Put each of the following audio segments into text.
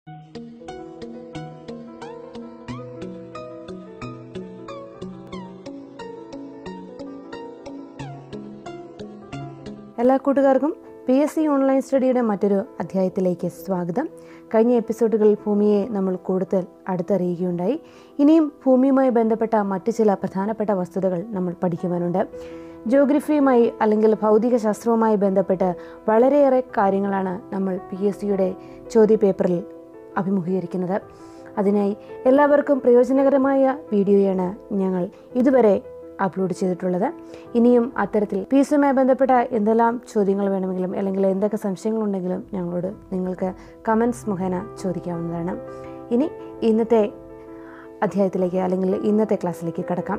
എല്ലാ കൂട്ടുകാർക്കും PSC online സ്റ്റഡിയുടെ മറ്റൊരു അധ്യായത്തിലേക്ക് സ്വാഗതം. കഴിഞ്ഞ എപ്പിസോഡുകളിൽ ഭൂമിയെ നമ്മൾ കൂടുതൽ അടുത്തറിയുകയുണ്ടായി. ഇനിയും ഭൂമിയുമായി ബന്ധപ്പെട്ട മറ്റു ചില പ്രധാനപ്പെട്ട വസ്തുതകൾ നമ്മൾ പഠിക്കുവാനുണ്ട്. ജിയോഗ്രഫിയുമായി അല്ലെങ്കിൽ ഭൗതിക ശാസ്ത്രവുമായി ബന്ധപ്പെട്ട് വളരെയേറെ കാര്യങ്ങളാണ് നമ്മൾ PSCയുടെ ചോദ്യപേപ്പറിൽ അഭിമുഖീകരിക്കുന്നത്. അതിനായി എല്ലാവർക്കും പ്രയോജനകരമായ വീഡിയോയാണ് ഞങ്ങൾ ഇതുവരെ അപ്ലോഡ് ചെയ്തിട്ടുള്ളത്. ഇനിയും അത്തരത്തിൽ PSCയുമായി ബന്ധപ്പെട്ട എന്തെല്ലാം ചോദ്യങ്ങൾ വേണമെങ്കിലും അല്ലെങ്കിൽ എന്തൊക്കെ സംശയങ്ങളുണ്ടെങ്കിലും നിങ്ങൾക്ക് കമൻസ് മുഖേന ചോദിക്കാവുന്നതാണ്. ഇനി ഇന്നത്തെ അധ്യായത്തിലേക്ക് അല്ലെങ്കിൽ ഇന്നത്തെ ക്ലാസ്സിലേക്ക് കടക്കാം.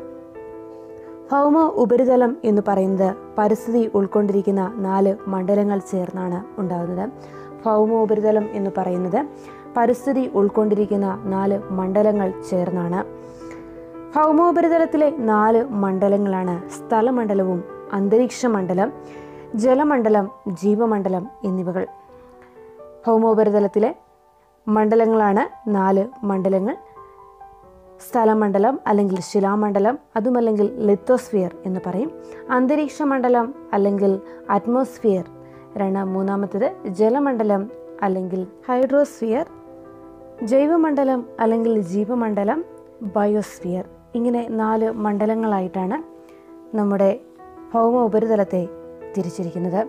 ഭൗമ ഉപരിതലം എന്ന് പറയുന്നത് പരിസ്ഥിതി ഉൾക്കൊണ്ടിരിക്കുന്ന 4 മണ്ഡലങ്ങൾ ചേർന്നാണ് ഉണ്ടാകുന്നത്. ഭൗമ ഉപരിതലം എന്ന് പറയുന്നത് പരിസ്ഥിതി ഉൾക്കൊണ്ടിരിക്കുന്ന 4 മണ്ഡലങ്ങൾ ചേർന്നാണ്. ഭൗമോപരിതലത്തിലെ 4 മണ്ഡലങ്ങളാണ് സ്ഥലമണ്ഡലവും അന്തരീക്ഷ മണ്ഡലം, ജലമണ്ഡലം, ജീവമണ്ഡലം എന്നിവകൾ. ഭൗമോപരിതലത്തിലെ മണ്ഡലങ്ങളാണ് 4 മണ്ഡലങ്ങൾ. സ്ഥലമണ്ഡലം അല്ലെങ്കിൽ ശിലാമണ്ഡലം, അതുമല്ലെങ്കിൽ ലിത്തോസ്ഫിയർ എന്ന് പറയും. അന്തരീക്ഷ മണ്ഡലം അല്ലെങ്കിൽ അറ്റ്മോസ്ഫിയർ, മൂന്നാമത്തേത് ജലമണ്ഡലം അല്ലെങ്കിൽ ഹൈഡ്രോസ്ഫിയർ, ജൈവമണ്ഡലം അല്ലെങ്കിൽ ജീവമണ്ഡലം, ബയോസ്ഫിയർ. ഇങ്ങനെ 4 മണ്ഡലങ്ങളായിട്ടാണ് നമ്മുടെ ഭൗമ ഉപരിതലത്തെ തിരിച്ചിരിക്കുന്നത്.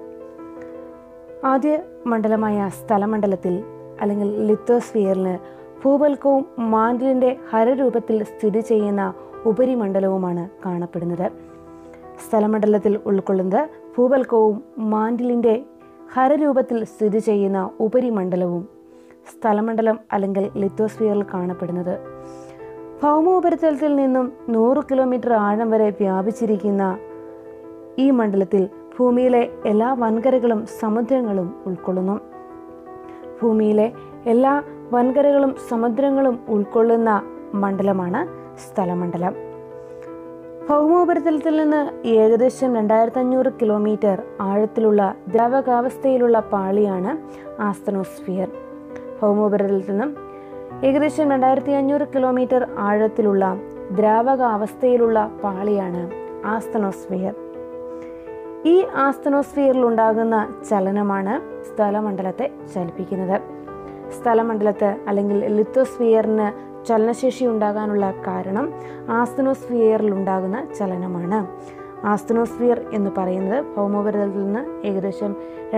ആദ്യ മണ്ഡലമായ സ്ഥലമണ്ഡലത്തിൽ അല്ലെങ്കിൽ ലിത്തോസ്ഫിയറിന് ഭൂവൽക്കവും മാന്റിലിൻ്റെ ഹരരൂപത്തിൽ സ്ഥിതി ചെയ്യുന്ന ഉപരിമണ്ഡലവുമാണ് കാണപ്പെടുന്നത്. സ്ഥലമണ്ഡലത്തിൽ ഉൾക്കൊള്ളുന്നത് ഭൂവൽക്കവും മാന്റിലിൻ്റെ ഹരരൂപത്തിൽ സ്ഥിതി ചെയ്യുന്ന ഉപരിമണ്ഡലവും സ്ഥലമണ്ഡലം അല്ലെങ്കിൽ ലിത്തോസ്ഫിയറിൽ കാണപ്പെടുന്നത്. ഭൗമോപരിതലത്തിൽ നിന്നും 100 കിലോമീറ്റർ ആഴം വരെ വ്യാപിച്ചിരിക്കുന്ന ഈ മണ്ഡലത്തിൽ ഭൂമിയിലെ എല്ലാ വൻകരകളും സമുദ്രങ്ങളും ഉൾക്കൊള്ളുന്നു. ഭൂമിയിലെ എല്ലാ വൻകരകളും സമുദ്രങ്ങളും ഉൾക്കൊള്ളുന്ന മണ്ഡലമാണ് സ്ഥലമണ്ഡലം. ഭൗമോപരിതലത്തിൽ നിന്ന് ഏകദേശം 2500 കിലോമീറ്റർ ആഴത്തിലുള്ള ദ്രാവകാവസ്ഥയിലുള്ള പാളിയാണ് ആസ്തനോസ്ഫിയർ. ഭൗമോപരിതലത്തിൽ നിന്നും ഏകദേശം 2500 കിലോമീറ്റർ ആഴത്തിലുള്ള ദ്രാവകാവസ്ഥയിലുള്ള പാളിയാണ് ആസ്തനോസ്ഫിയർ. ഈ ആസ്തനോസ്ഫിയറിൽ ഉണ്ടാകുന്ന ചലനമാണ് സ്ഥലമണ്ഡലത്തെ ചലിപ്പിക്കുന്നത്. സ്ഥലമണ്ഡലത്ത് അല്ലെങ്കിൽ ലിത്തോസ്ഫിയറിന് ചലനശേഷി ഉണ്ടാകാനുള്ള കാരണം ആസ്തനോസ്ഫിയറിൽ ഉണ്ടാകുന്ന ചലനമാണ്. ആസ്തനോസ്ഫിയർ എന്ന് പറയുന്നത് ഭൗമോപരിതലത്തിൽ നിന്ന് ഏകദേശം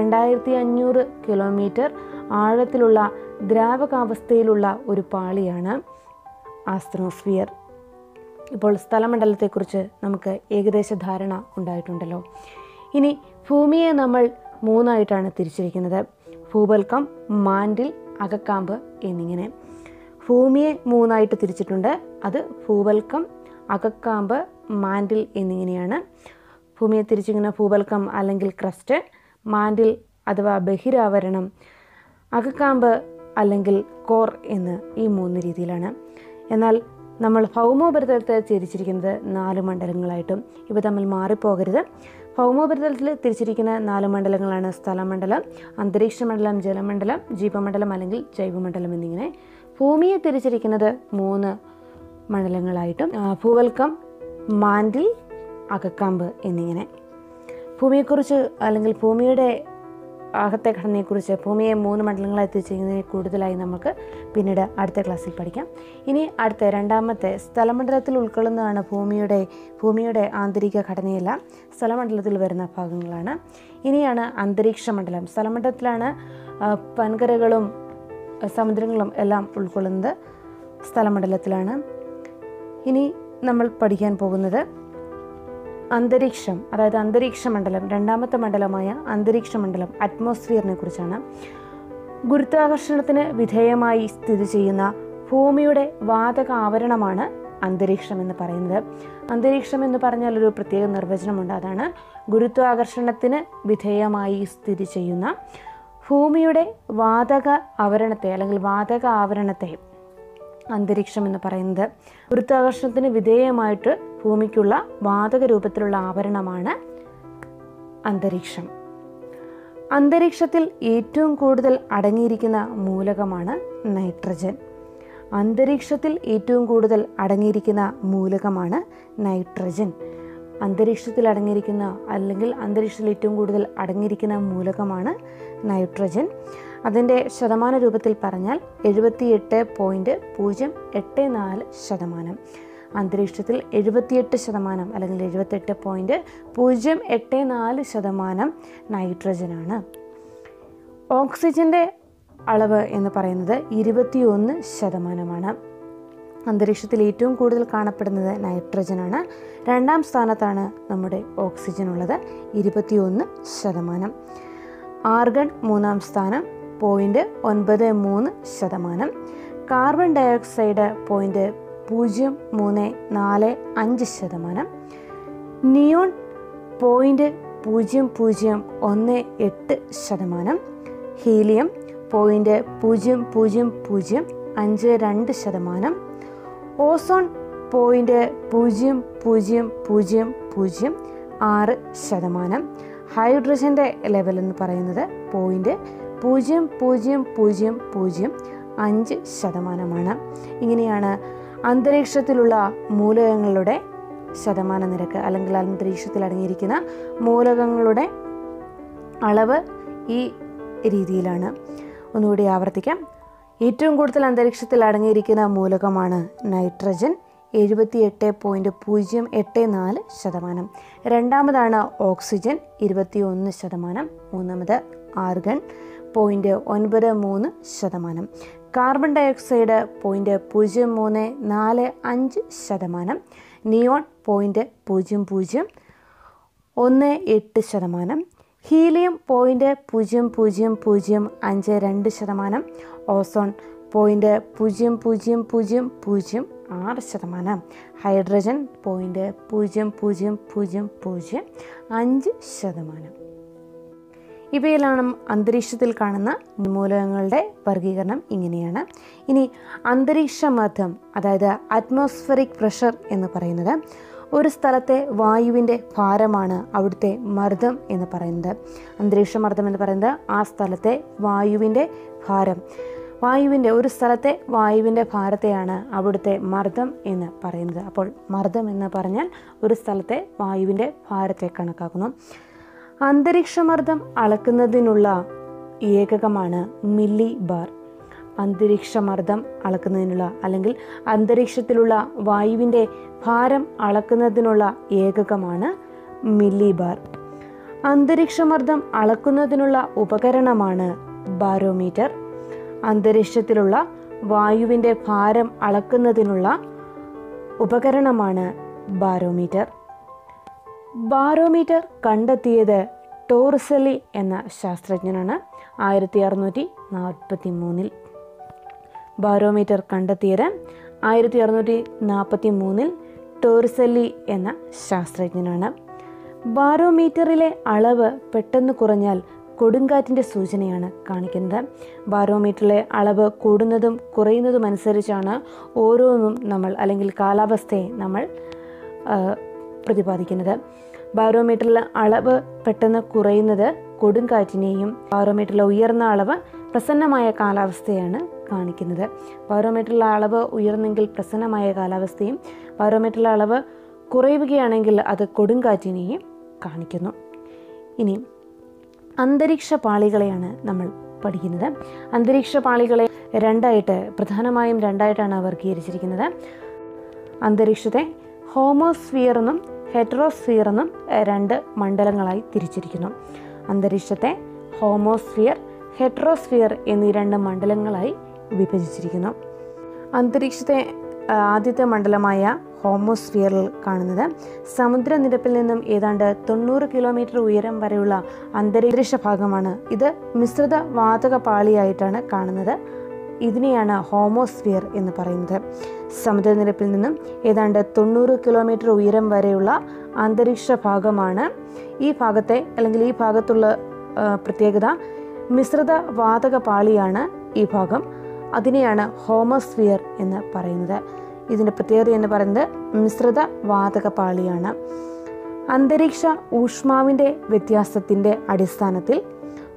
2500 കിലോമീറ്റർ ആഴത്തിലുള്ള ദ്രാവകാവസ്ഥയിലുള്ള ഒരു പാളിയാണ് ആസ്തനോസ്ഫിയർ. ഇപ്പോൾ സ്ഥലമണ്ഡലത്തെക്കുറിച്ച് നമുക്ക് ഏകദേശ ധാരണ ഉണ്ടായിട്ടുണ്ടല്ലോ. ഇനി ഭൂമിയെ നമ്മൾ 3ആയിട്ടാണ് തിരിച്ചിരിക്കുന്നത്: ഭൂവൽക്കം, മാന്റിൽ, അകക്കാമ്പ് എന്നിങ്ങനെ. ഭൂമിയെ 3ആയിട്ട് തിരിച്ചിട്ടുണ്ട്. അത് ഭൂവൽക്കം, അകക്കാമ്പ്, മാന്റിൽ എന്നിങ്ങനെയാണ്. ഭൂമിയെ തിരിച്ചിരിക്കുന്ന ഭൂവൽക്കം അല്ലെങ്കിൽ ക്രസ്റ്റ്, മാന്റിൽ അഥവാ ബഹിരാവരണം, അകക്കാമ്പ് അല്ലെങ്കിൽ കോർ എന്ന് ഈ 3 രീതിയിലാണ്. എന്നാൽ നമ്മൾ ഭൗമോപരിതലത്തെ തിരിച്ചിരിക്കുന്നത് 4 മണ്ഡലങ്ങളായിട്ടും. ഇവ തമ്മിൽ മാറിപ്പോകരുത്. ഭൗമോപരിതലത്തിൽ തിരിച്ചിരിക്കുന്ന 4 മണ്ഡലങ്ങളാണ് സ്ഥലമണ്ഡലം, അന്തരീക്ഷ മണ്ഡലം, ജലമണ്ഡലം, ജീവമണ്ഡലം അല്ലെങ്കിൽ ജൈവമണ്ഡലം എന്നിങ്ങനെ. ഭൂമിയെ തിരിച്ചിരിക്കുന്നത് 3 മണ്ഡലങ്ങളായിട്ടും: ഭൂവൽക്കം, മാന്റിൽ, അകക്കാമ്പ് എന്നിങ്ങനെ. ഭൂമിയെക്കുറിച്ച് അല്ലെങ്കിൽ ഭൂമിയുടെ അകത്തെ ഘടനയെക്കുറിച്ച്, ഭൂമിയെ 3 മണ്ഡലങ്ങളായി തിരിച്ചിരിക്കുന്നതിനെ കൂടുതലായി നമുക്ക് പിന്നീട് അടുത്ത ക്ലാസ്സിൽ പഠിക്കാം. ഇനി അടുത്ത രണ്ടാമത്തെ സ്ഥലമണ്ഡലത്തിൽ ഉൾക്കൊള്ളുന്നതാണ് ഭൂമിയുടെ ആന്തരിക ഘടനയെല്ലാം സ്ഥലമണ്ഡലത്തിൽ വരുന്ന ഭാഗങ്ങളാണ്. ഇനിയാണ് അന്തരീക്ഷ മണ്ഡലം. സ്ഥലമണ്ഡലത്തിലാണ് വൻകരകളും സമുദ്രങ്ങളും എല്ലാം ഉൾക്കൊള്ളുന്നത് സ്ഥലമണ്ഡലത്തിലാണ്. ഇനി നമ്മൾ പഠിക്കാൻ പോകുന്നത് അന്തരീക്ഷം, അതായത് അന്തരീക്ഷ മണ്ഡലം, രണ്ടാമത്തെ മണ്ഡലമായ അന്തരീക്ഷ മണ്ഡലം, അറ്റ്മോസ്ഫിയറിനെ കുറിച്ചാണ്. ഗുരുത്വാകർഷണത്തിന് വിധേയമായി സ്ഥിതി ചെയ്യുന്ന ഭൂമിയുടെ വാതക ആവരണമാണ് അന്തരീക്ഷം എന്ന് പറയുന്നത്. അന്തരീക്ഷം എന്ന് പറഞ്ഞാൽ ഒരു പ്രത്യേക നിർവചനമുണ്ട്. അതാണ് ഗുരുത്വാകർഷണത്തിന് വിധേയമായി സ്ഥിതി ചെയ്യുന്ന ഭൂമിയുടെ വാതക ആവരണത്തെ അല്ലെങ്കിൽ വാതക ആവരണത്തെ അന്തരീക്ഷം എന്ന് പറയുന്നത്. ഗുരുത്വാകർഷണത്തിന് വിധേയമായിട്ട് ഭൂമിക്കുള്ള വാതക രൂപത്തിലുള്ള ആവരണമാണ് അന്തരീക്ഷം. അന്തരീക്ഷത്തിൽ ഏറ്റവും കൂടുതൽ അടങ്ങിയിരിക്കുന്ന മൂലകമാണ് നൈട്രജൻ. അന്തരീക്ഷത്തിൽ ഏറ്റവും കൂടുതൽ അടങ്ങിയിരിക്കുന്ന മൂലകമാണ് നൈട്രജൻ. അന്തരീക്ഷത്തിൽ അടങ്ങിയിരിക്കുന്ന അല്ലെങ്കിൽ അന്തരീക്ഷത്തിൽ ഏറ്റവും കൂടുതൽ അടങ്ങിയിരിക്കുന്ന മൂലകമാണ് നൈട്രജൻ. അതിൻ്റെ ശതമാന രൂപത്തിൽ പറഞ്ഞാൽ 78.084%. അന്തരീക്ഷത്തിൽ 78% അല്ലെങ്കിൽ 78.084% നൈട്രജനാണ്. ഓക്സിജൻ്റെ അളവ് എന്ന് പറയുന്നത് 21%. അന്തരീക്ഷത്തിൽ ഏറ്റവും കൂടുതൽ കാണപ്പെടുന്നത് നൈട്രജനാണ്. രണ്ടാം സ്ഥാനത്താണ് നമ്മുടെ ഓക്സിജൻ ഉള്ളത്, 21%. ആർഗൺ മൂന്നാം സ്ഥാനം, 0.93%. Carbon dioxide 0.0345%. Neon 0.0018%. Helium 0.00052%. Ozone 0.0006%. ഹൈഡ്രജൻ്റെ ലെവൽ എന്ന് പറയുന്നത് 0.0005%. ഇങ്ങനെയാണ് അന്തരീക്ഷത്തിലുള്ള മൂലകങ്ങളുടെ ശതമാന നിരക്ക് അല്ലെങ്കിൽ അന്തരീക്ഷത്തിൽ അടങ്ങിയിരിക്കുന്ന മൂലകങ്ങളുടെ അളവ് ഈ രീതിയിലാണ്. ഒന്നുകൂടി ആവർത്തിക്കാം. ഏറ്റവും കൂടുതൽ അന്തരീക്ഷത്തിൽ അടങ്ങിയിരിക്കുന്ന മൂലകമാണ് നൈട്രജൻ, 78.084%. രണ്ടാമതാണ് ഓക്സിജൻ, 21%. മൂന്നാമത് argon 0.93%. Carbon dioxide 0.0345%. Neon 0.0018%. Helium 0.00052%. Ozone 0.00006%. Hydrogen 0.0005%. ഇവയിലാണ് അന്തരീക്ഷത്തിൽ കാണുന്ന മൂലകങ്ങളുടെ വർഗീകരണം ഇങ്ങനെയാണ്. ഇനി അന്തരീക്ഷമർദ്ദം, അതായത് അറ്റ്മോസ്ഫറിക് പ്രഷർ എന്ന് പറയുന്നത് ഒരു സ്ഥലത്തെ വായുവിൻ്റെ ഭാരമാണ് അവിടുത്തെ മർദ്ദം എന്ന് പറയുന്നത്. അന്തരീക്ഷമർദ്ദം എന്ന് പറയുന്നത് ആ സ്ഥലത്തെ വായുവിൻ്റെ ഭാരം. ഒരു സ്ഥലത്തെ വായുവിൻ്റെ ഭാരത്തെയാണ് അവിടുത്തെ മർദ്ദം എന്ന് പറയുന്നത്. അപ്പോൾ മർദ്ദം എന്ന് പറഞ്ഞാൽ ഒരു സ്ഥലത്തെ വായുവിൻ്റെ ഭാരത്തെ കണക്കാക്കുന്നു. അന്തരീക്ഷമർദ്ദം അളക്കുന്നതിനുള്ള ഏകകമാണ് മില്ലി ബാർ. അന്തരീക്ഷമർദ്ദം അളക്കുന്നതിനുള്ള അല്ലെങ്കിൽ അന്തരീക്ഷത്തിലുള്ള വായുവിൻ്റെ ഭാരം അളക്കുന്നതിനുള്ള ഏകകമാണ് മില്ലി ബാർ. അന്തരീക്ഷമർദ്ദം അളക്കുന്നതിനുള്ള ഉപകരണമാണ് ബാരോമീറ്റർ. അന്തരീക്ഷത്തിലുള്ള വായുവിൻ്റെ ഭാരം അളക്കുന്നതിനുള്ള ഉപകരണമാണ് ബാരോമീറ്റർ. ബാരോമീറ്റർ കണ്ടെത്തിയത് ടോർസെല്ലി എന്ന ശാസ്ത്രജ്ഞനാണ് 1643. ബാരോമീറ്റർ കണ്ടെത്തിയത് 1643 ടോർസെല്ലി എന്ന ശാസ്ത്രജ്ഞനാണ്. ബാരോമീറ്ററിലെ അളവ് പെട്ടെന്ന് കുറഞ്ഞാൽ കൊടുങ്കാറ്റിൻ്റെ സൂചനയാണ് കാണിക്കുന്നത്. ബാരോമീറ്ററിലെ അളവ് കൂടുന്നതും കുറയുന്നതും അനുസരിച്ചാണ് ഓരോന്നും നമ്മൾ അല്ലെങ്കിൽ കാലാവസ്ഥയെ നമ്മൾ പ്രതിപാദിക്കുന്നത്. ബാരോമീറ്ററിലെ അളവ് പെട്ടെന്ന് കുറയുന്നത് കൊടുങ്കാറ്റിനെയും ബാരോമീറ്ററിലെ ഉയർന്ന അളവ് പ്രസന്നമായ കാലാവസ്ഥയാണ് കാണിക്കുന്നത്. ബാരോമീറ്ററിലെ അളവ് ഉയർന്നെങ്കിൽ പ്രസന്നമായ കാലാവസ്ഥയും ബാരോമീറ്ററിലെ അളവ് കുറയുകയാണെങ്കിൽ അത് കൊടുങ്കാറ്റിനെയും കാണിക്കുന്നു. ഇനി അന്തരീക്ഷ പാളികളെയാണ് നമ്മൾ പഠിക്കുന്നത്. അന്തരീക്ഷ പാളികളെ പ്രധാനമായും രണ്ടായിട്ടാണ് വർഗീകരിച്ചിരിക്കുന്നത്. അന്തരീക്ഷത്തെ ഹോമോസ്ഫിയർ എന്നും ഹെറ്ററോസ്ഫിയർ എന്നും രണ്ട് മണ്ഡലങ്ങളായി തിരിച്ചിരിക്കുന്നു. അന്തരീക്ഷത്തെ ഹോമോസ്ഫിയർ, ഹെറ്ററോസ്ഫിയർ എന്നീ രണ്ട് മണ്ഡലങ്ങളായി വിഭജിച്ചിരിക്കുന്നു. അന്തരീക്ഷത്തെ ആദ്യത്തെ മണ്ഡലമായ ഹോമോസ്ഫിയറിൽ കാണുന്നത് സമുദ്രനിരപ്പിൽ നിന്നും ഏതാണ്ട് 90 കിലോമീറ്റർ ഉയരം വരെയുള്ള അന്തരീക്ഷ ഭാഗമാണ്. ഇത് മിശ്രിത വാതക പാളിയായിട്ടാണ് കാണുന്നത്. ഇതിനെയാണ് ഹോമോസ്ഫിയർ എന്ന് പറയുന്നത്. സമുദ്രനിരപ്പിൽ നിന്നും ഏതാണ്ട് 90 കിലോമീറ്റർ ഉയരം വരെയുള്ള അന്തരീക്ഷ ഭാഗമാണ്. ഈ ഭാഗത്തുള്ള പ്രത്യേകത മിശ്രിത വാതക പാളിയാണ് ഈ ഭാഗം. അതിനെയാണ് ഹോമോസ്ഫിയർ എന്ന് പറയുന്നത്. ഇതിൻ്റെ പ്രത്യേകത എന്ന് പറയുന്നത് മിശ്രിത വാതക പാളിയാണ്. അന്തരീക്ഷ ഊഷ്മാവിൻ്റെ വ്യത്യാസത്തിൻ്റെ അടിസ്ഥാനത്തിൽ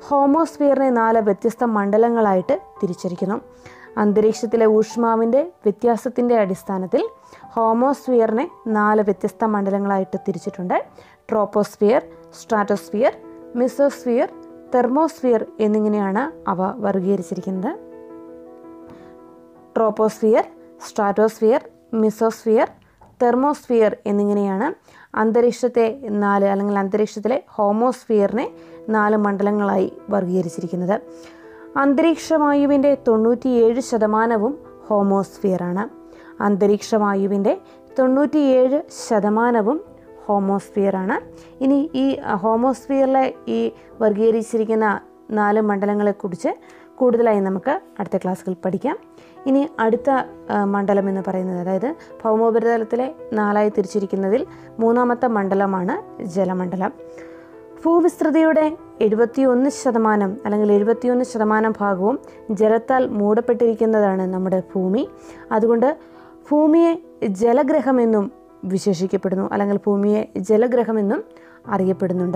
ഹോമോസ്ഫിയറിനെ 4 വ്യത്യസ്ത മണ്ഡലങ്ങളായിട്ട് തിരിച്ചിരിക്കുന്നു. അന്തരീക്ഷത്തിലെ ഊഷ്മാവിൻ്റെ വ്യത്യാസത്തിൻ്റെ അടിസ്ഥാനത്തിൽ ഹോമോസ്ഫിയറിനെ 4 വ്യത്യസ്ത മണ്ഡലങ്ങളായിട്ട് തിരിച്ചിട്ടുണ്ട്. ട്രോപ്പോസ്ഫിയർ, സ്ട്രാറ്റോസ്ഫിയർ, മെസോസ്ഫിയർ, തെർമോസ്ഫിയർ എന്നിങ്ങനെയാണ് അവ വർഗീകരിച്ചിരിക്കുന്നത്. ട്രോപ്പോസ്ഫിയർ, സ്ട്രാറ്റോസ്ഫിയർ, മെസോസ്ഫിയർ, തെർമോസ്ഫിയർ എന്നിങ്ങനെയാണ് അന്തരീക്ഷത്തിലെ ഹോമോസ്ഫിയറിനെ 4 മണ്ഡലങ്ങളായി വർഗീകരിച്ചിരിക്കുന്നത്. അന്തരീക്ഷവായുവിൻ്റെ 97% ഹോമോസ്ഫിയറാണ്. അന്തരീക്ഷവായുവിൻ്റെ 97% ഹോമോസ്ഫിയറാണ്. ഇനി ഈ ഹോമോസ്ഫിയറിലെ ഈ വർഗീകരിച്ചിരിക്കുന്ന 4 മണ്ഡലങ്ങളെക്കുറിച്ച് കൂടുതലായി നമുക്ക് അടുത്ത ക്ലാസ്സുകളിൽ പഠിക്കാം. ഇനി അടുത്ത മണ്ഡലം എന്ന് പറയുന്നത്, അതായത് ഭൗമോപരിതലത്തിലെ 4ആയി തിരിച്ചിരിക്കുന്നതിൽ 3ാമത്തെ മണ്ഡലമാണ് ജലമണ്ഡലം. ഭൂവിസ്തൃതിയുടെ 71% അല്ലെങ്കിൽ 71% ഭാഗവും ജലത്താൽ മൂടപ്പെട്ടിരിക്കുന്നതാണ് നമ്മുടെ ഭൂമി. അതുകൊണ്ട് ഭൂമിയെ ജലഗ്രഹമെന്നും വിശേഷിക്കപ്പെടുന്നു, അല്ലെങ്കിൽ ഭൂമിയെ ജലഗ്രഹമെന്നും അറിയപ്പെടുന്നുണ്ട്.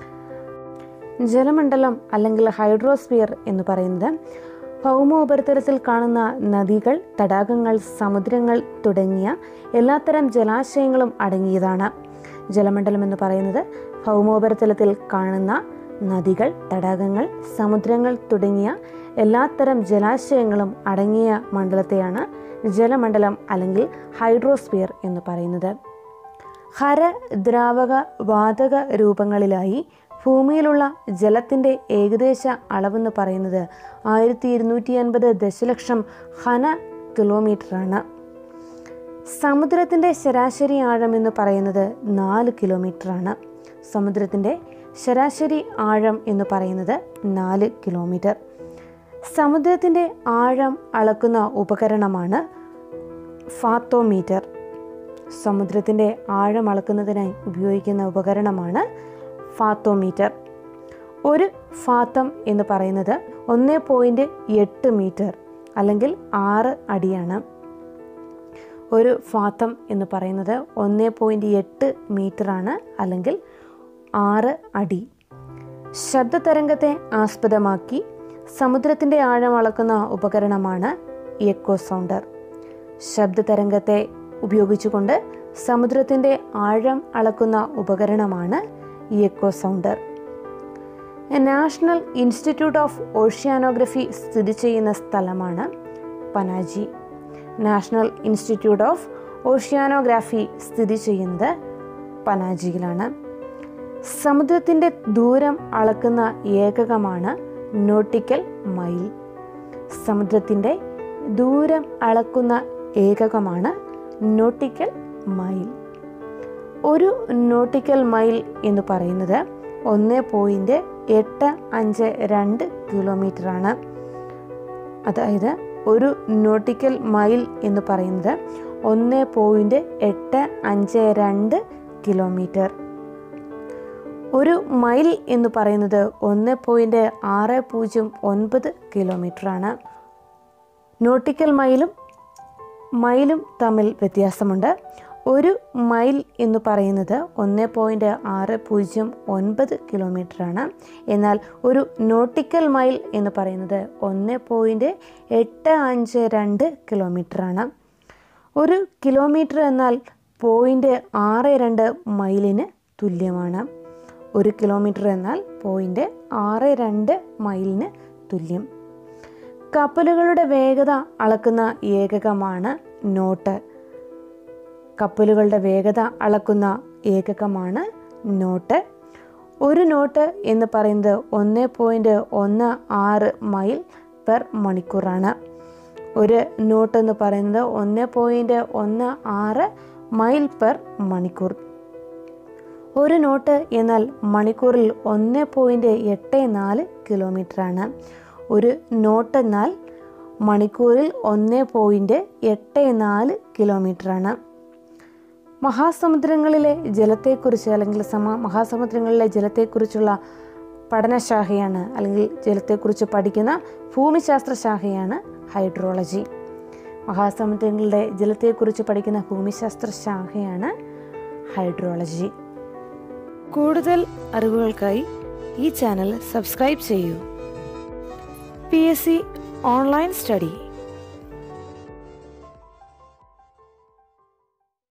ജലമണ്ഡലം അല്ലെങ്കിൽ ഹൈഡ്രോസ്ഫിയർ എന്ന് പറയുന്നത് ഭൗമോപരിതലത്തിൽ കാണുന്ന നദികൾ, തടാകങ്ങൾ, സമുദ്രങ്ങൾ തുടങ്ങിയ എല്ലാത്തരം ജലാശയങ്ങളും അടങ്ങിയതാണ്. ജലമണ്ഡലം എന്ന് പറയുന്നത് ഭൗമോപരിതലത്തിൽ കാണുന്ന നദികൾ, തടാകങ്ങൾ, സമുദ്രങ്ങൾ തുടങ്ങിയ എല്ലാത്തരം ജലാശയങ്ങളും അടങ്ങിയ മണ്ഡലത്തെയാണ് ജലമണ്ഡലം അല്ലെങ്കിൽ ഹൈഡ്രോസ്ഫിയർ എന്ന് പറയുന്നത്. ഹര, ദ്രാവക, വാതക രൂപങ്ങളിലായി ഭൂമിയിലുള്ള ജലത്തിൻ്റെ ഏകദേശ അളവെന്ന് പറയുന്നത് 1250 ദശലക്ഷം ഘന കിലോമീറ്ററാണ്. സമുദ്രത്തിൻ്റെ ശരാശരി ആഴം എന്ന് പറയുന്നത് 4 കിലോമീറ്ററാണ്. സമുദ്രത്തിൻ്റെ ശരാശരി ആഴം എന്ന് പറയുന്നത് 4 കിലോമീറ്റർ. സമുദ്രത്തിൻ്റെ ആഴം അളക്കുന്ന ഉപകരണമാണ് ഫാത്തോമീറ്റർ. സമുദ്രത്തിൻ്റെ ആഴം അളക്കുന്നതിനായി ഉപയോഗിക്കുന്ന ഉപകരണമാണ് ഫാത്തോമീറ്റർ. ഒരു ഫാത്തം എന്ന് പറയുന്നത് 1.8 മീറ്റർ അല്ലെങ്കിൽ 6 അടിയാണ്. ഒരു ഫാത്തം എന്ന് പറയുന്നത് 1.8 മീറ്ററാണ് അല്ലെങ്കിൽ 6 അടി. ശബ്ദതരംഗത്തെ ആസ്പദമാക്കി സമുദ്രത്തിൻ്റെ ആഴം അളക്കുന്ന ഉപകരണമാണ് എക്കോ സൗണ്ടർ. ശബ്ദതരംഗത്തെ ഉപയോഗിച്ചുകൊണ്ട് സമുദ്രത്തിൻ്റെ ആഴം അളക്കുന്ന ഉപകരണമാണ് echo sounder. National institute of oceanography സ്ഥിതി ചെയ്യുന്ന സ്ഥലമാണ് Panaji. National institute of oceanography സ്ഥിതി ചെയ്യുന്നത് പനാജിയിലാണ്. സമുദ്രത്തിൻ്റെ ദൂരം അളക്കുന്ന ഏകകമാണ് നോട്ടിക്കൽ മൈൽ. സമുദ്രത്തിൻ്റെ ദൂരം അളക്കുന്ന ഏകകമാണ് നോട്ടിക്കൽ മൈൽ. ഒരു നോട്ടിക്കൽ മൈൽ എന്ന് പറയുന്നത് 1.852 കിലോമീറ്ററാണ്. അതായത് ഒരു നോട്ടിക്കൽ മൈൽ എന്ന് പറയുന്നത് 1.852 കിലോമീറ്റർ. ഒരു മൈൽ എന്ന് പറയുന്നത് 1.609 കിലോമീറ്ററാണ്. നോട്ടിക്കൽ മൈലും തമ്മിൽ വ്യത്യാസമുണ്ട്. ഒരു മൈൽ എന്ന് പറയുന്നത് 1.609 കിലോമീറ്ററാണ്. എന്നാൽ ഒരു നോട്ടിക്കൽ മൈൽ എന്ന് പറയുന്നത് 1.852 കിലോമീറ്ററാണ്. ഒരു കിലോമീറ്റർ എന്നാൽ 0.62 മൈലിന് തുല്യമാണ്. ഒരു കിലോമീറ്റർ എന്നാൽ 0.62 മൈലിന് തുല്യം. കപ്പലുകളുടെ വേഗത അളക്കുന്ന ഏകകമാണ് നോട്ട്. കപ്പലുകളുടെ വേഗത അളക്കുന്ന ഏകകമാണ് നോട്ട്. ഒരു നോട്ട് എന്ന് പറയുന്നത് 1.16 മൈൽ പെർ മണിക്കൂറാണ്. ഒരു നോട്ട് എന്ന് പറയുന്നത് 1.16 മൈൽ പെർ മണിക്കൂർ. ഒരു നോട്ട് എന്നാൽ മണിക്കൂറിൽ 1.84 കിലോമീറ്ററാണ്. ഒരു നോട്ട് എന്നാൽ മണിക്കൂറിൽ 1.84 കിലോമീറ്ററാണ്. മഹാസമുദ്രങ്ങളിലെ ജലത്തെക്കുറിച്ച് അല്ലെങ്കിൽ മഹാസമുദ്രങ്ങളിലെ ജലത്തെക്കുറിച്ചുള്ള പഠനശാഖയാണ് അല്ലെങ്കിൽ ജലത്തെക്കുറിച്ച് പഠിക്കുന്ന ഭൂമിശാസ്ത്ര ശാഖയാണ് ഹൈഡ്രോളജി. മഹാസമുദ്രങ്ങളുടെ ജലത്തെക്കുറിച്ച് പഠിക്കുന്ന ഭൂമിശാസ്ത്ര ശാഖയാണ് ഹൈഡ്രോളജി. കൂടുതൽ അറിവുകൾക്കായി ഈ ചാനൽ സബ്സ്ക്രൈബ് ചെയ്യൂ. PSC online study